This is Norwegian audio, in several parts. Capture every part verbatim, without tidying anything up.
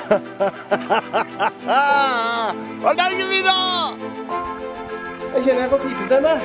Hardangervidda! Jeg kjenner jeg får pipestemme.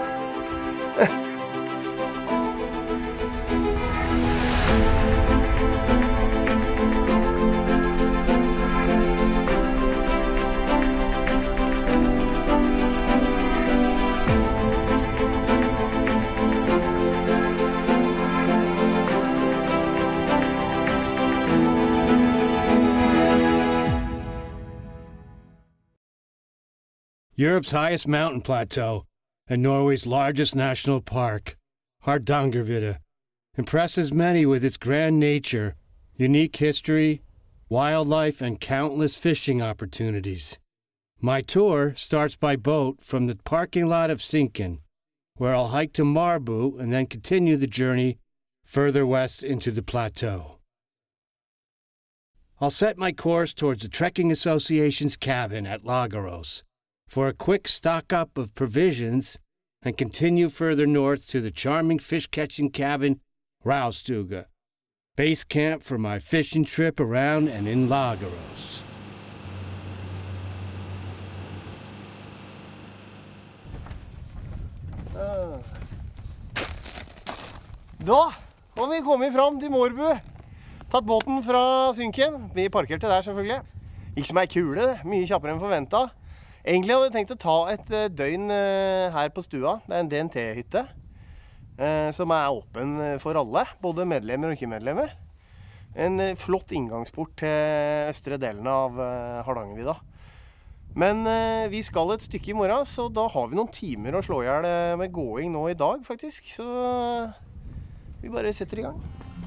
Europe's highest mountain plateau and Norway's largest national park, Hardangervidda, impresses many with its grand nature, unique history, wildlife, and countless fishing opportunities. My tour starts by boat from the parking lot of Sinken, where I'll hike to Marbu and then continue the journey further west into the plateau. I'll set my course towards the Trekking Association's cabin at Lagaros for a quick stock-up of provisions and continue further north to the charming fish-catching cabin Raustuga, base camp for my fishing trip around and in Lagaros. Da har vi kommet fram til Marbu. Tatt båten fra Sinken. Vi parkerte der selvfølgelig. Ikke som ei kule, mye kjappere enn forventet. Egentlig hadde jeg tenkt å ta et døgn her på stua. Det er en D N T-hytte som er åpen for alle, både medlemmer og ikke-medlemmer. En flott inngangsport til østre delen av Hardangervidda. Men vi skal et stykke i morgen, så da har vi noen timer å slå ihjel med gåing nå i dag, faktisk. Så vi bare setter i gang.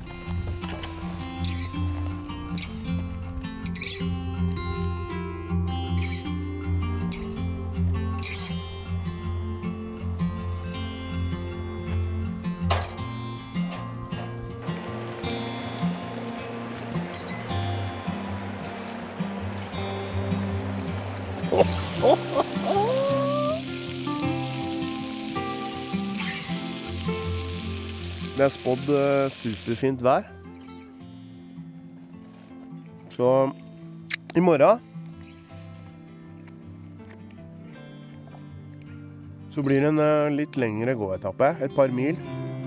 Det er spådd uh, superfint vær. Så i morgen så blir det en uh, litt lengre gåetappe, et par mil.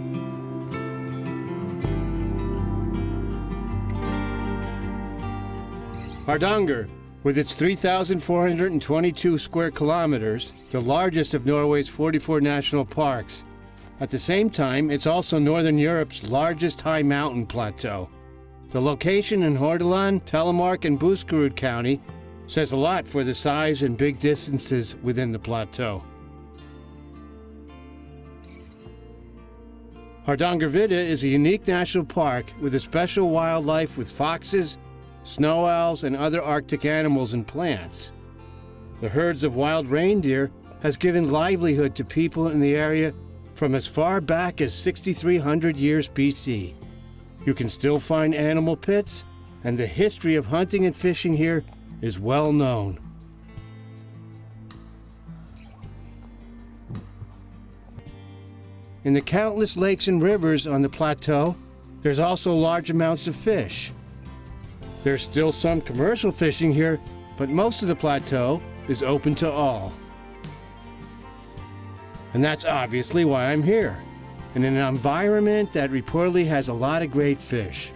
Hardanger, with its three thousand four hundred twenty-two square kilometers, the largest of Norway's forty-four national parks. At the same time, it's also Northern Europe's largest high mountain plateau. The location in Hordaland, Telemark, and Buskerud County says a lot for the size and big distances within the plateau. Hardangervidda is a unique national park with a special wildlife with foxes, snow owls, and other Arctic animals and plants. The herds of wild reindeer has given livelihood to people in the area from as far back as sixty-three hundred years B C. You can still find animal pits, and the history of hunting and fishing here is well known. In the countless lakes and rivers on the plateau, there's also large amounts of fish. There's still some commercial fishing here, but most of the plateau is open to all. And that's obviously why I'm here, in an environment that reportedly has a lot of great fish.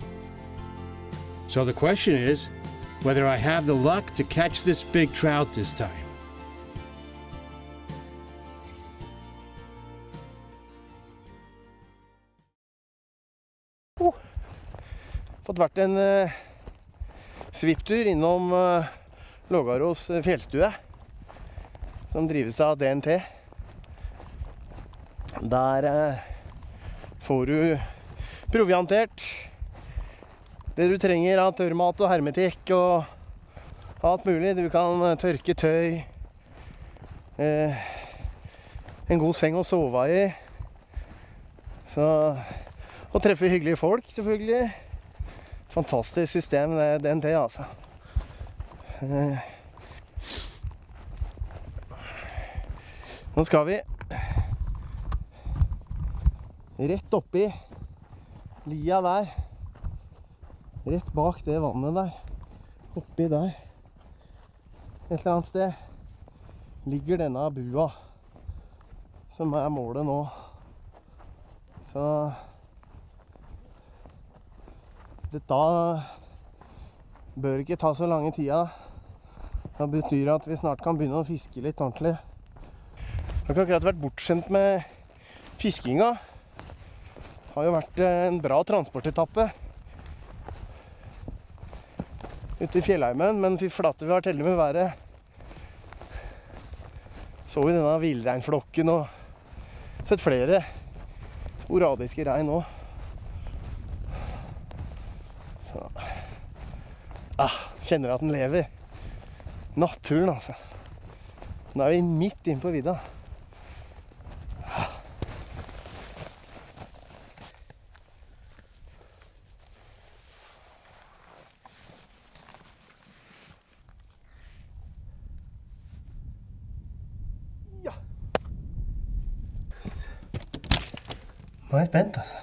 So the question is, whether I have the luck to catch this big trout this time. Oh, fått vært en uh, svipptur innom uh, Lagaros fjellstue, som drives av D N T. Der eh, får du proviantert det du trenger av tørrmat og hermetikk og alt mulig. Du kan tørke tøy, eh, en god seng å sove i, så, og treffe hyggelige folk selvfølgelig. Fantastisk system, det er D N T, altså. Eh, nå skal vi rett oppi lia der, rett bak det vannet der, Oppi der, et eller annet sted, ligger denne bua, som er målet nå. Så dette bør ikke ta så lange tida. Det betyr at vi snart kan begynne å fiske litt ordentlig. Jeg har ikke akkurat vært bortskjemt med fiskinga. Det har jo vært en bra transportetappe ute i fjellheimen, men fy flate, vi har vært heldige med været. Så vi denne villreinflokken og sett flere sporadiske rein nå. Så ah, kjenner at den lever. Naturen, altså. Nå er vi midt inn på vidda. Ja. Nå er jeg spent, altså.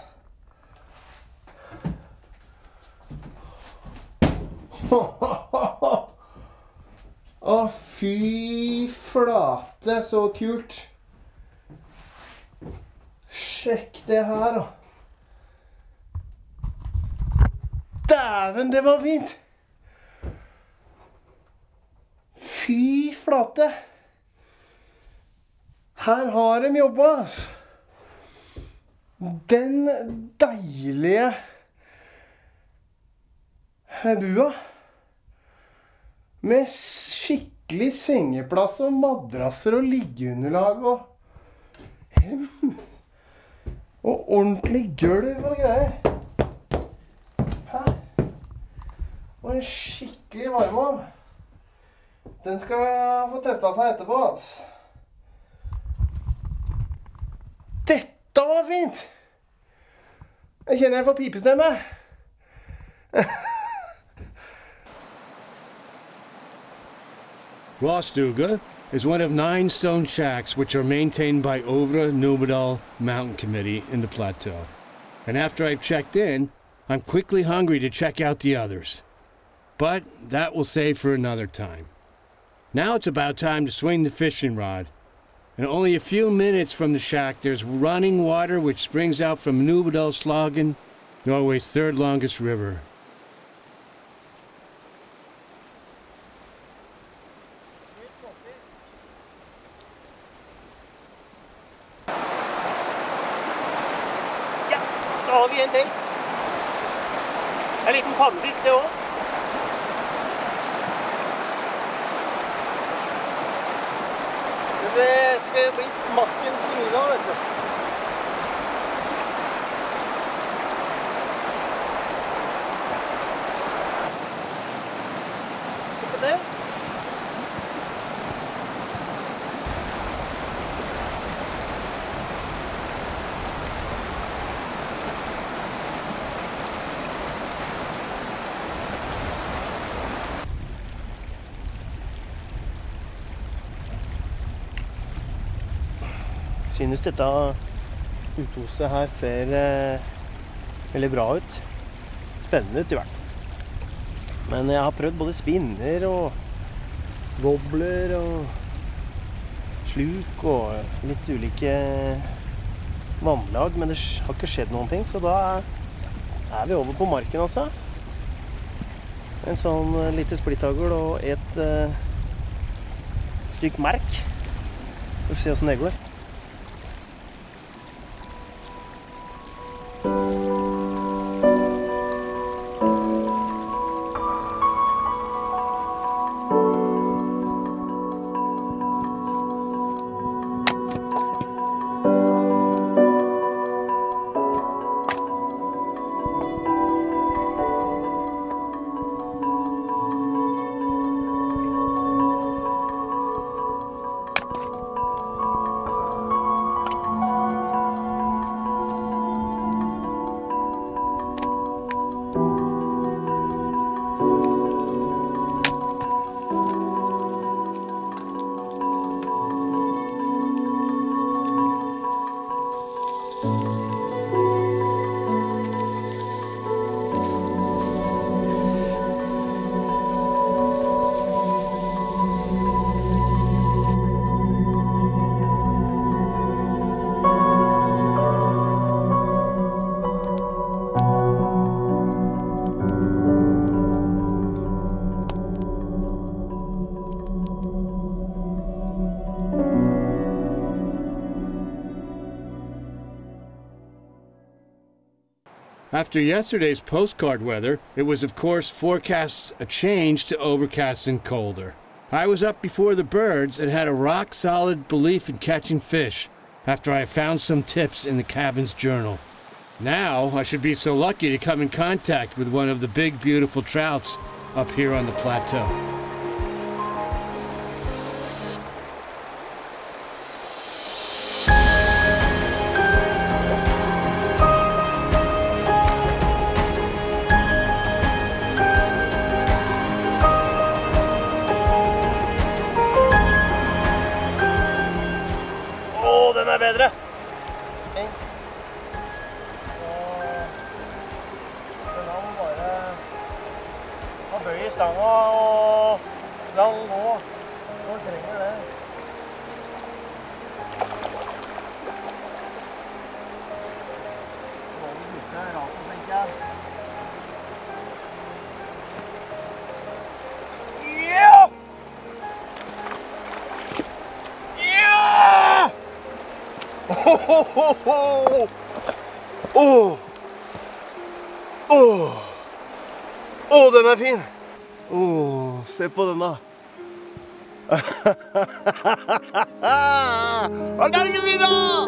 Å, fy flate, så kult. Sjekk det her, da. Dæven, det var fint. Fy flate. Her har de jobbet, altså. Den deilige bua. Med skikkelig sengeplass og madrasser og liggeunderlag og hem. Og ordentlig gulv og greier. Her. Og en skikkelig varmeovn. Den skal få testet seg etterpå, altså. Dette var fint! Jeg kjenner jeg får pipestemme. Rostugga is one of nine stone shacks which are maintained by Ovra Numedal Mountain Committee in the plateau. And after I've checked in, I'm quickly hungry to check out the others. But that we'll save for another time. Now it's about time to swing the fishing rod. And only a few minutes from the shack, there's running water which springs out from Numedalslågen, Norway's third longest river. Ja, da har vi en til. En liten pannefisk det også. Det skal bli smasken til middag, vet du. Se på det. Synes dette uthuset her ser eh, veldig bra ut. Spennende ut i hvert fall. Men jeg har prøvd både spinner og wobbler og sluk og litt ulike vannlag, men det har ikke skjedd noen ting, så da er vi over på marken altså. En sånn lite splittagel og et eh, stykk merk. Vi får se hvordan det går. After yesterday's postcard weather, it was of course forecast a change to overcast and colder. I was up before the birds and had a rock-solid belief in catching fish after I found some tips in the cabin's journal. Now I should be so lucky to come in contact with one of the big, beautiful trouts up here on the plateau. Åh, den er bedre! Bøy i stanga og la den gå. Nå trenger det. Nå må vi bytte rasen, tenker jeg. Ja! Ja! Åh! Åh! Åh! Åh, den er fin! Åh, se på den da! Og der er vi da!